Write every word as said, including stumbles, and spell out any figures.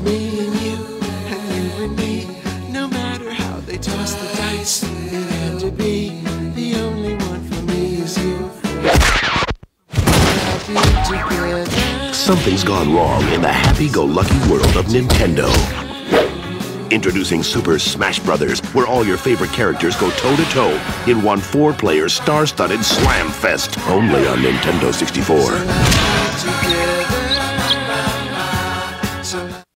me and you, and you and me. No matter how they toss the dice, it had to be. The only one for me is you. Something's gone wrong in the happy-go-lucky world of Nintendo. Introducing Super Smash Brothers, where all your favorite characters go toe-to-toe in one four-player star-studded slam fest, only on Nintendo sixty-four.